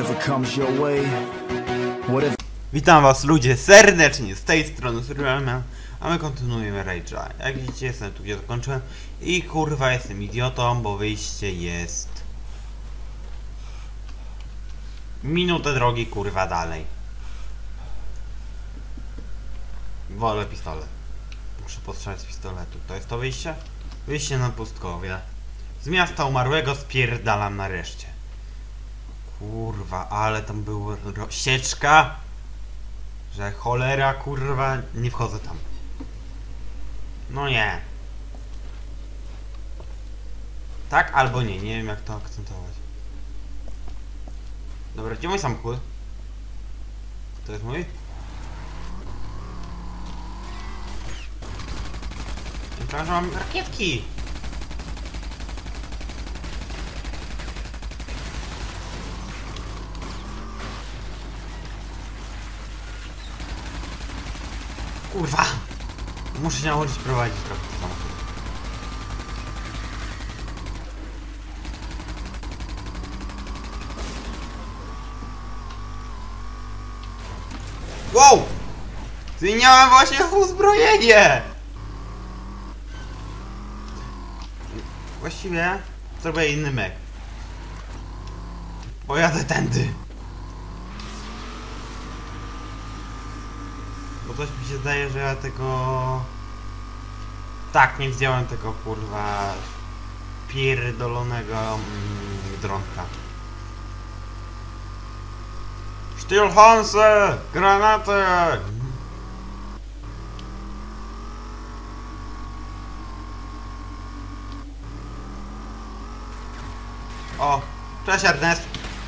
Witam was ludzie serdecznie, z tej strony Surrealman, a my kontynuujemy Rage'a. Jak widzicie, jestem tu, gdzie dokończyłem i kurwa jestem idiotą, bo wyjście jest minutę drogi kurwa dalej. Wolę pistolet. Muszę postrzelać z pistoletu. To jest to wyjście? Wyjście na pustkowie. Z miasta umarłego spierdalam nareszcie. Kurwa, ale tam była sieczka, że cholera, kurwa, nie wchodzę tam. No nie. Tak albo nie, nie wiem jak to akcentować. Dobra, gdzie mój samochód? To jest mój? Myślałem, że mam rakietki. Kurwa! Muszę się nauczyć prowadzić trochę ten samochód. Wow! Zmieniałem właśnie uzbrojenie! Właściwie zrobię inny mek. Pojadę tędy. Bo coś mi się zdaje, że ja tego... Tak, nie zdjąłem tego kurwa pierdolonego dronka. Sztylhansy! Granaty! O! Cześć Ernest!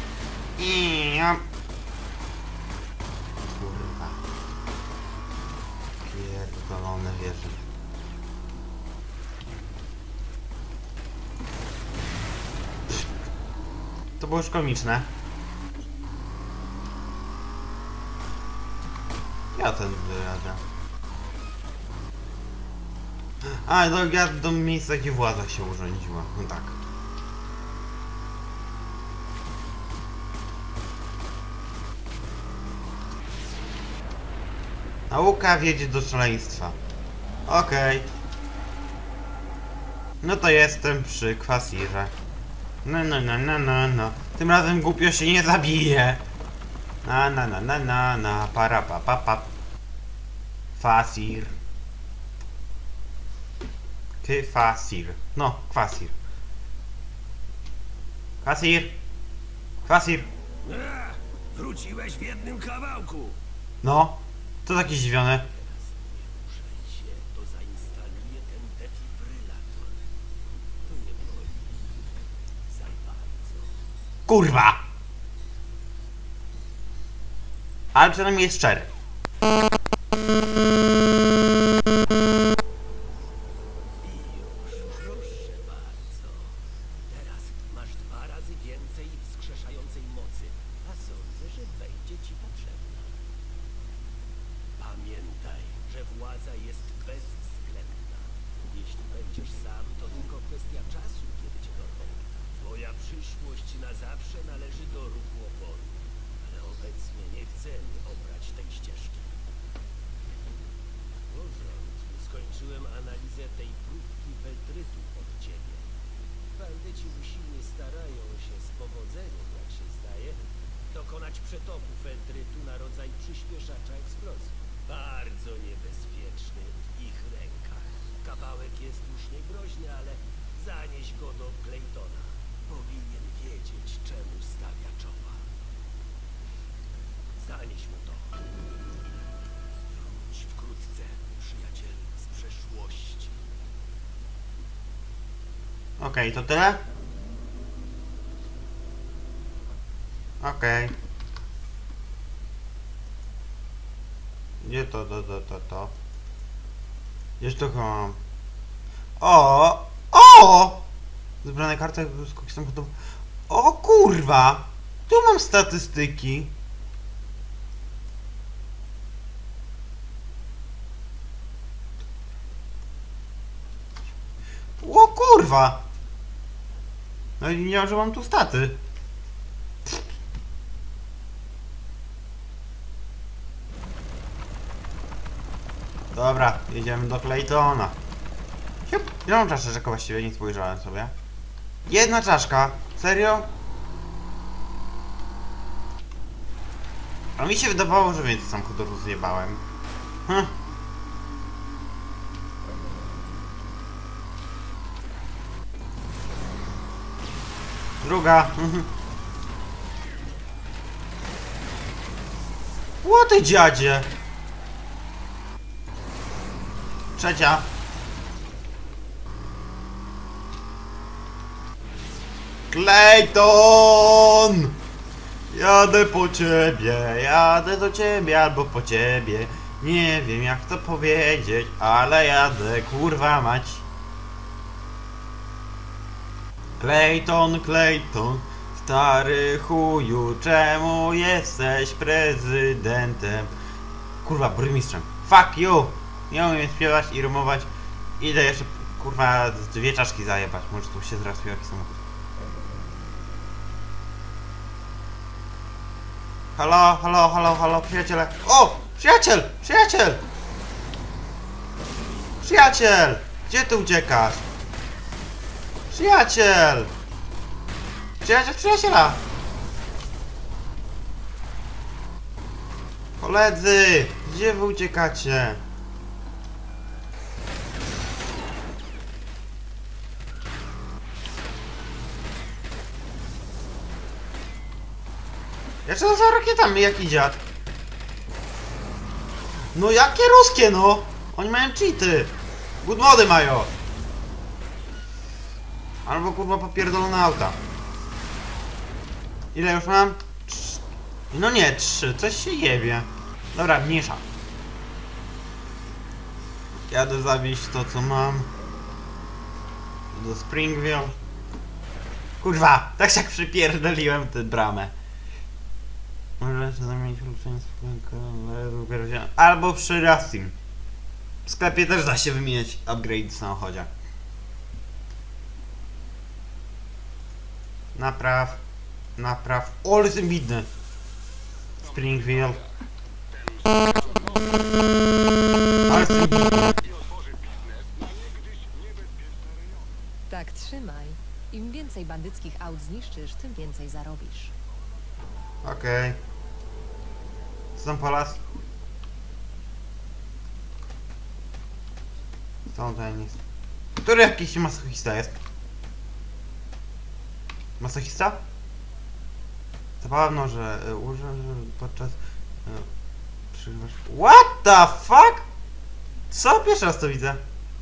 Kurwa. Pierdolone wieże. To było już komiczne. Ja ten wyrażę. A, no ja do miejsca, gdzie władza się urządziła. No tak. Nauka wiedzie do szaleństwa. Okej. No to jestem przy kwasirze. No. Tym razem głupio się nie zabije. Para pa. Fasir. Kwasir. No, kwasir. Kwasir. Wróciłeś w jednym kawałku. No, to takie zdziwione. Muszę się, to zainstaluję ten defibrylator. To nie boli. Za bardzo. Kurwa! Ale przynajmniej jest szczery. Proszę bardzo. Teraz masz 2 razy więcej wskrzeszającej mocy, a sądzę, że będzie ci potrzebna. Pamiętaj, że władza jest bezwzględna. Jeśli będziesz sam, to tylko kwestia czasu, kiedy cię dorwą. Twoja przyszłość na zawsze należy do ruchu oporu. Ale obecnie nie chcemy obrać tej ścieżki. W porządku, skończyłem analizę tej próbki feltrytu od ciebie. Bandyci usilnie starają się z powodzeniem, jak się zdaje, dokonać przetoku feltrytu na rodzaj przyspieszacza eksplozji. Bardzo niebezpieczny w ich rękach. Kawałek jest już niegroźny, ale zanieś go do Claytona. Powinien wiedzieć, czemu stawia czoła. Zanieś mu to. Wróć wkrótce, przyjacielu z przeszłości. Okej, to tyle? Okej. Gdzie to? Gdzież to mam? O! Zebrane karty skoki samochodowe. O kurwa! Tu mam statystyki. O kurwa! No i nie wiem, że mam tu staty. Dobra, jedziemy do Claytona. Siup. Ile mam czaszeczek właściwie? Nie spojrzałem sobie. Jedna czaszka. Serio? A mi się wydawało, że więcej samochodu rozjebałem. Druga. Ło ty dziadzie. Trzecia. Clayton! Jadę po ciebie, jadę do ciebie albo po ciebie. Nie wiem jak to powiedzieć, ale jadę, kurwa mać. Clayton, Clayton, stary chuju, czemu jesteś prezydentem? Kurwa, burmistrzem. Fuck you! Nie umiem śpiewać i rymować. Idę jeszcze, kurwa, dwie czaszki zajebać. Może tu się zrespił jakiś samochód. Halo, halo, halo, halo, przyjaciele. O! Przyjaciel! Przyjaciel! Przyjaciel! Gdzie ty uciekasz? Przyjaciel! Przyjaciel przyjaciela! Koledzy! Gdzie wy uciekacie? Jeszcze to za rakietami, jaki dziad? No jakie ruskie, no? Oni mają cheaty! Good mody mają! Albo kurwa popierdolone auta. Ile już mam? No nie, 3, coś się jebie. Dobra, mniejsza. Jadę zawieźć to co mam. Do Springville. Kurwa, tak jak przypierdoliłem tę bramę. Może zamienić ulepszenie swojego. Albo przy Racing. W sklepie też da się wymieniać upgrade w samochodzie. Napraw. Napraw. O, ale jestem widny. Springville. Ale jestem widny. Tak trzymaj. Im więcej bandyckich aut zniszczysz, tym więcej zarobisz. Okej. Co tam Polas? Co ten jest? Który jakiś masochista jest? Masochista? Zabawno, że podczas... Przyjmasz... What the fuck? Co? Pierwszy raz to widzę.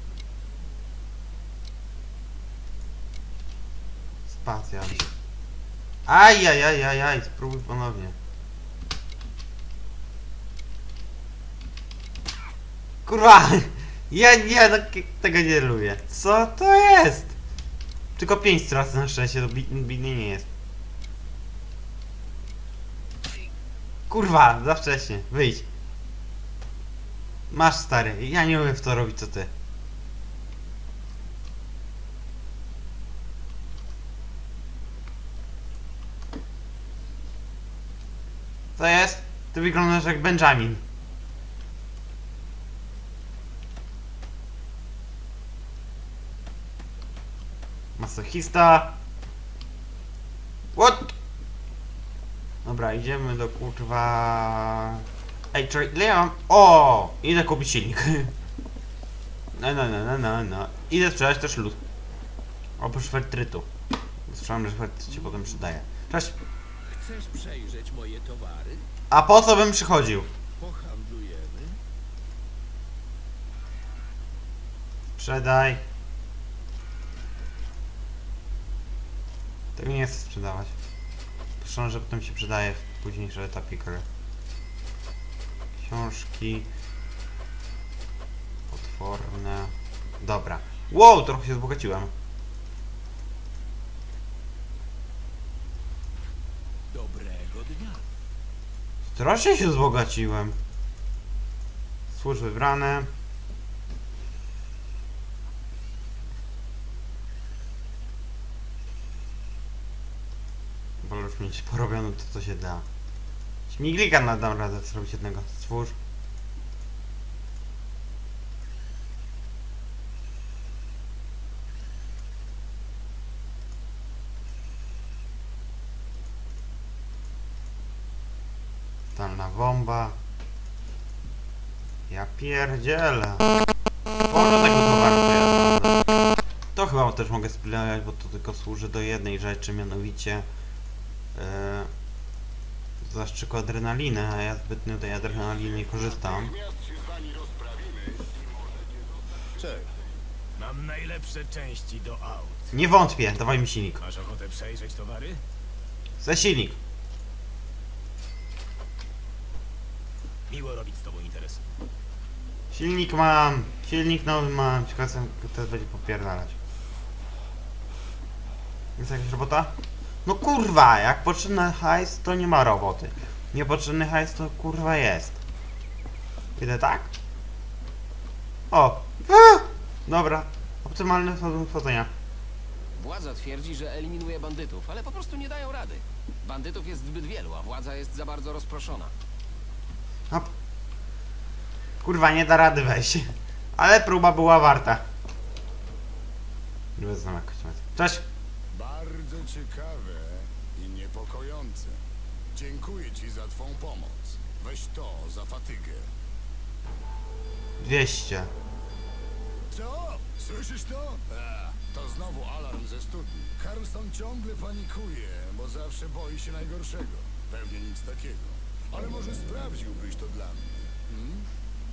Spacja. Ajajajajaj, spróbuj ponownie. Kurwa! Ja no, tego nie lubię. Co to jest? Tylko 5 strat na szczęście, to bidnie nie jest. Kurwa, za wcześnie. Wyjdź. Masz stary, ja nie umiem w to robić co ty. Co jest? Ty wyglądasz jak Benjamin. Masochista. What? Dobra, idziemy do kurwa... Ej, czekaj, ile ja mam? O! Idę kupić silnik. No. Idę sprzedać też lód. Oprócz fertrytu. Słyszałem, że fertryt się potem przydaje. Cześć. Chcesz przejrzeć moje towary? A po co bym przychodził? Pohandlujemy. Sprzedaj. Tego nie chcę sprzedawać. Proszę, że potem się przydaje w późniejszym etapie gry. Książki. Potworne. Dobra. Wow, trochę się wzbogaciłem. Dobrego dnia. Strasznie się wzbogaciłem. Służby wybrane. Wolę już mieć porobione to, co się da. Śmiglika nadam radę zrobić jednego. Stwórz. Stalna bomba. Ja pierdzielę. Sporo tego towaru to jest, naprawdę. To chyba też mogę spilać, bo to tylko służy do jednej rzeczy, mianowicie zastrzyku adrenaliny, a ja zbytnio tej adrenaliny nie korzystam. Cześć. Mam najlepsze części do aut. Nie wątpię, dawaj mi silnik. Masz ochotę przejrzeć towary? Za silnik. Miło robić z tobą interesy. Silnik mam. Silnik nowy mam. Ciekawe co teraz będzie popierdalać. Jest jakaś robota? No kurwa, jak potrzebny hajs, to nie ma roboty. Niepotrzebny hajs, to kurwa jest. Idę tak? O! Dobra. Optymalne wchodzenia. Władza twierdzi, że eliminuje bandytów, ale po prostu nie dają rady. Bandytów jest zbyt wielu, a władza jest za bardzo rozproszona. No. Kurwa, nie da rady wejść. Ale próba była warta. Nie znam jakoś. Cześć! Bardzo ciekawe i niepokojące. Dziękuję ci za twą pomoc. Weź to za fatygę. 200. Co? Słyszysz to? To znowu alarm ze studni. Carlson ciągle panikuje, bo zawsze boi się najgorszego. Pewnie nic takiego. Ale może sprawdziłbyś to dla mnie? Hmm?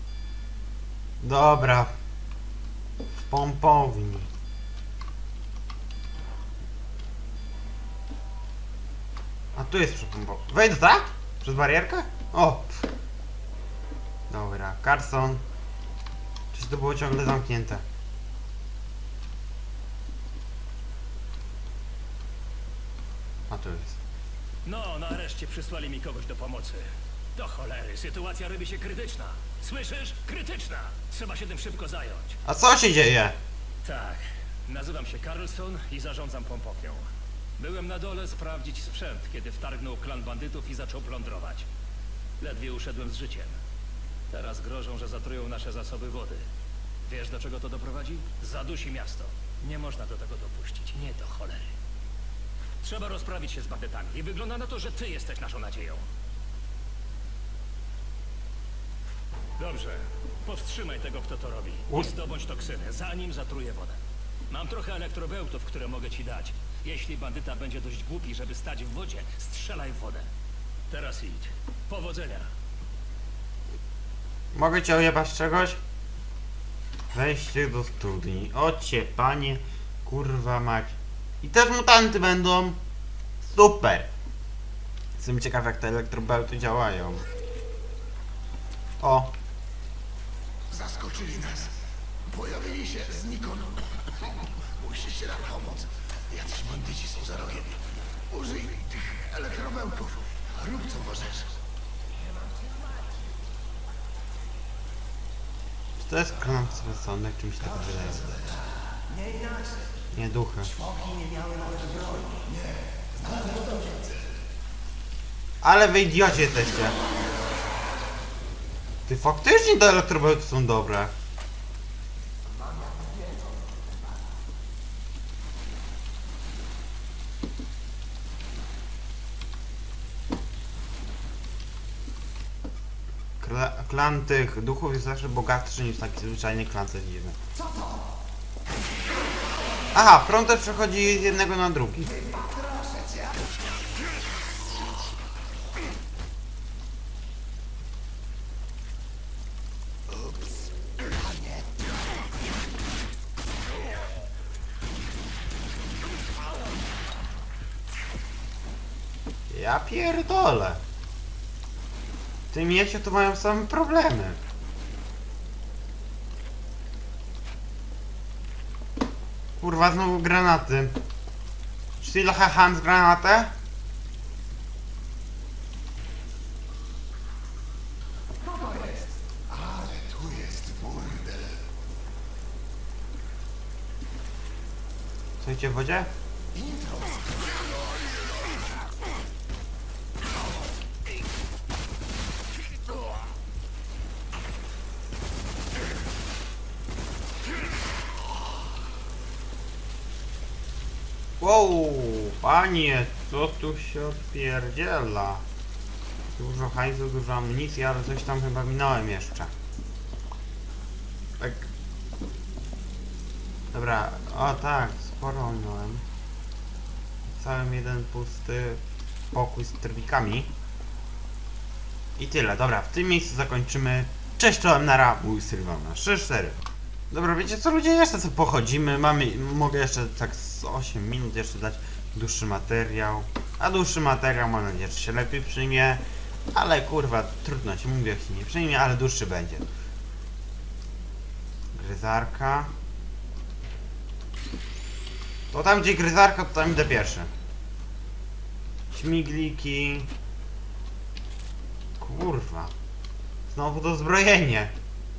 Dobra. W pompowni. A tu jest przypompownia. Wejdę tak? Przez barierkę? O! Pff. Dobra, Carson. Czy to było ciągle zamknięte? A tu jest. No, nareszcie przysłali mi kogoś do pomocy. Do cholery, sytuacja robi się krytyczna. Słyszysz? Krytyczna! Trzeba się tym szybko zająć. A co się dzieje? Tak, nazywam się Carlson i zarządzam pompownią. Byłem na dole sprawdzić sprzęt, kiedy wtargnął klan bandytów i zaczął plądrować. Ledwie uszedłem z życiem. Teraz grożą, że zatrują nasze zasoby wody. Wiesz, do czego to doprowadzi? Zadusi miasto. Nie można do tego dopuścić. Nie do cholery. Trzeba rozprawić się z bandytami i wygląda na to, że ty jesteś naszą nadzieją. Dobrze. Powstrzymaj tego, kto to robi. I zdobądź toksynę, zanim zatruje wodę. Mam trochę elektrobełtów, które mogę ci dać. Jeśli bandyta będzie dość głupi, żeby stać w wodzie, strzelaj w wodę. Teraz idź. Powodzenia. Mogę cię ojebać czegoś? Wejście do studni. Ocie, panie, kurwa mać. I też mutanty będą. Super. Jestem ciekaw, jak te elektrobełty działają. O. Zaskoczyli nas. Pojawili się znikąd. Musicie nam pomóc. Jacyś bandyci są za rogiem. Użyj tych elektrobełtów. Rób co możesz. Czy to jest klan sądek, czymś tak wydaje? Nie, duchy. Ale wy idioci jesteście. Ty faktycznie te elektrobełty są dobre. Klan tych duchów jest zawsze bogatszy niż taki zwyczajny klan, co jest dziwne. Aha, prąd też przechodzi z jednego na drugi. Ja pierdolę. W tym mieście to mają same problemy. Kurwa, znowu granaty. Still hand granatę? Stoicie w wodzie? Wow, panie, co tu się odpierdziela? Dużo hajsu, dużo amunicji, ale coś tam chyba minąłem jeszcze. Tak. Dobra, o tak, sporo minąłem. Cały jeden pusty pokój z trwikami. I tyle, dobra, w tym miejscu zakończymy. Cześć, czołem, nara, mój Sylwana, 3-4. Dobra, wiecie co ludzie, jeszcze co pochodzimy, mogę jeszcze tak z 8 minut jeszcze dać dłuższy materiał. A dłuższy materiał mam nadzieję, że się lepiej przyjmie. Ale kurwa, trudno się mówię, jak się nie przyjmie, ale dłuższy będzie. Gryzarka. To tam gdzie gryzarka, to tam idę pierwszy. Śmigliki. Kurwa. Znowu to zbrojenie.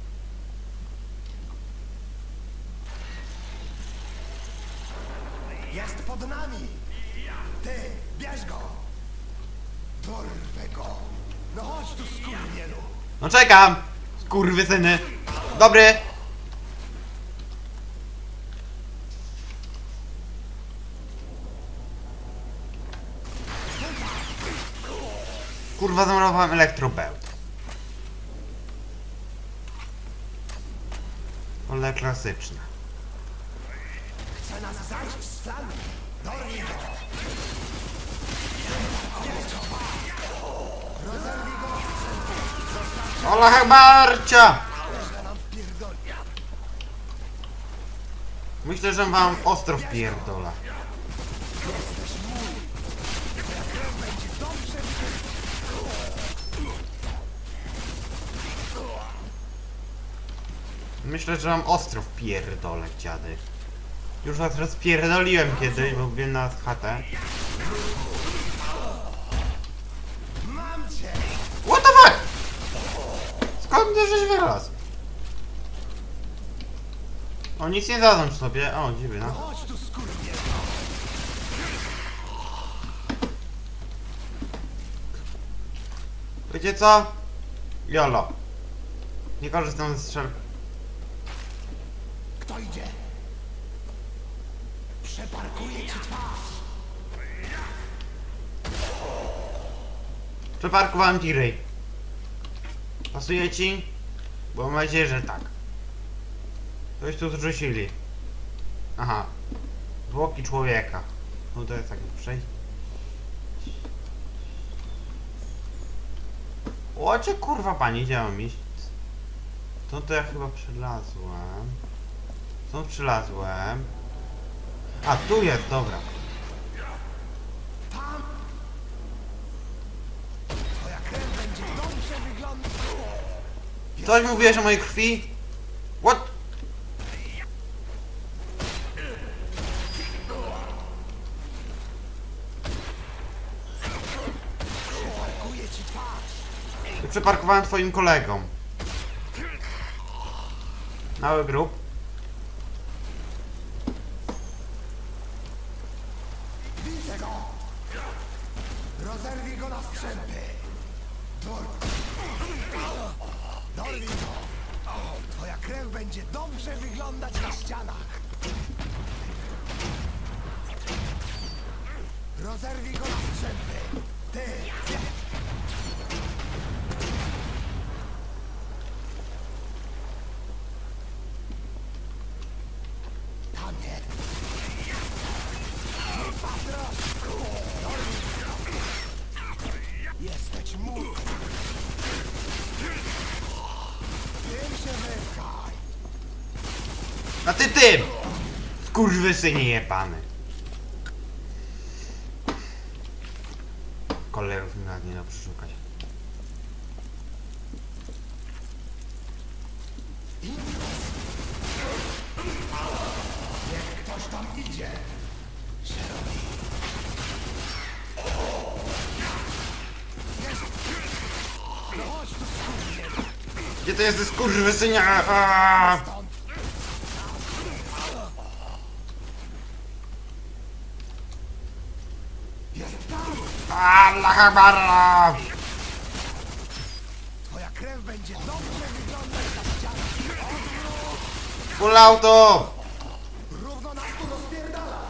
Jest pod nami! Ty, bierz go! Dorwę go! No chodź tu, skurwielu! No czekam! Skurwysyny! Dobry! Kurwa, zamalowałem elektrobełt. Ale klasyczna. Chce nas zajść z flanki! Dorwij go! Rozerwij go! Ola Hebarcia! Że nam wpierdoli! Myślę, że wam ostro wpierdola. Myślę, że mam ostro wpierdolę, dziady. Już was rozpierdoliłem kiedyś, bo byłem na chatę. Mam cię! What the fuck? Skąd ty żeś wyraz? O, nic nie dadzą sobie. O, dziwne. No. Chodź tu, skurwielu! Wiecie co? Jolo. Nie korzystam ze strzel. Kto idzie? Przeparkuję ci twarz! Przeparkowałem ci ryj. Pasuje ci? Bo mam nadzieję, że tak. Coś tu zrzucili. Aha. Zwłoki człowieka. No to jest tak przejść. Łocie kurwa pani, gdzie mam iść? Stąd to ja chyba przylazłem. Stąd przylazłem. A tu jest, dobra. Twoja krew będzie dobrze wyglądać! Coś mówiłeś o mojej krwi? What? Przeparkuję ci twarz! Przeparkowałem twoim kolegom. Mały grób. Widzę go! Rozerwij go na strzępy! Dorwij go! Twoja krew będzie dobrze wyglądać na ścianach! Rozerwij go na strzępy! Ty! Tam jest! Jesteś mój! Tym się wypchaj! A ty tym! Skurwysynie jebany. Kolegów mi nawet nie da przeszukać. Niech ktoś tam idzie! No chodź tu, skurwielu! Gdzie to jest skurwysynie? Aaaa! Stąd! Jest tam! Allah Akbar! Twoja krew będzie dobrze wyglądać na ścianach! Full auto! Równo nas tu rozpierdala!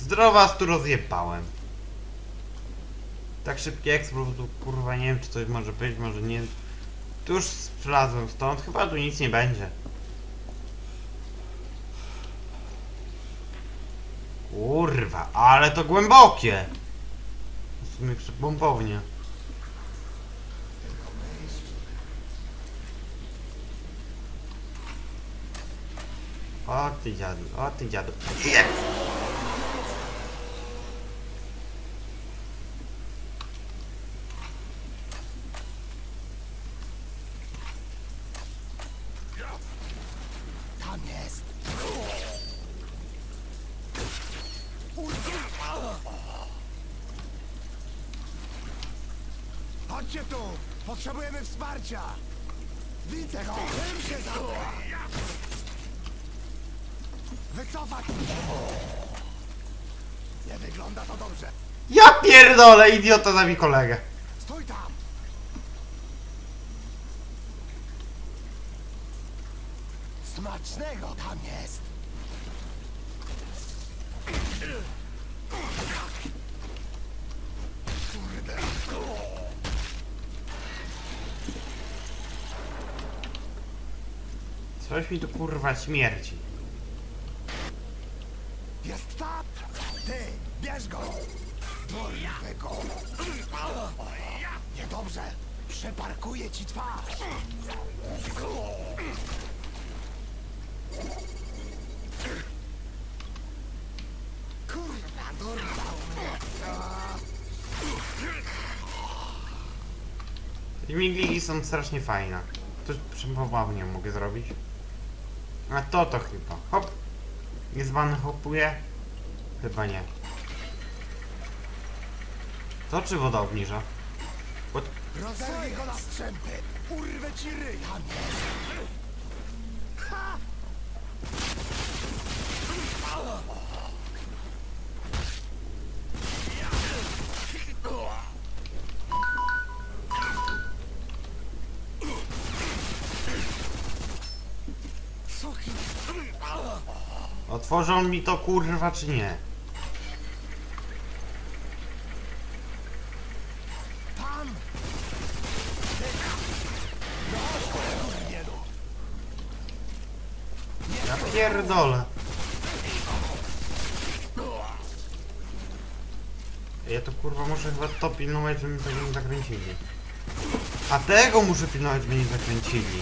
Zdrowa, tu rozjebałem. Tak szybki eksport, tu kurwa nie wiem czy coś może być, może nie. Tu już sprawdzę stąd, chyba tu nic nie będzie. Kurwa, ale to głębokie. W sumie pompownie. O ty dziadu, o ty dziadu. Jest! Tam jest. Chodźcie tu! Potrzebujemy wsparcia! Widzę go! Tym się zamknę! Wycofać! Nie wygląda to dobrze. Ja pierdolę, idiota zabi kolegę. Stój tam! Smacznego tam jest! Kurde! Coś mi tu kurwa śmierci. Jest tam! Ty! Bierz go! Dorwę go! Niedobrze! Przeparkuję ci twarz! Kurwa, dorwał mnie! Migliki są strasznie fajne. Coś przepływnie mogę zrobić. A to chyba. Hop. Jest van hopuje? Chyba nie. To czy woda obniża? Rozerwij go na strzępy! Urwę ci ryj! Tam jest! Ha! Suki! Otworzą mi to kurwa czy nie? Tam! Ja pierdolę. Ja to kurwa muszę chyba to pilnować, żeby mnie tego nie zakręcili. A tego muszę pilnować, żeby mnie nie zakręcili.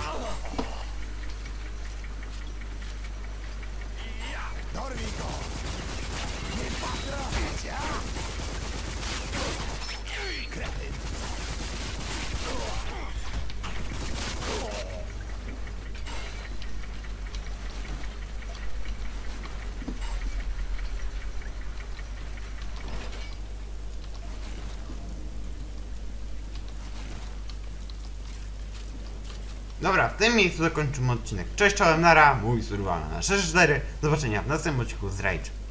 Dorwij go! Nie potrafię cię! Kretyn! Dobra, w tym miejscu zakończymy odcinek. Cześć, czołem, nara, mój survival na 6-4. Do zobaczenia w następnym odcinku z Rage.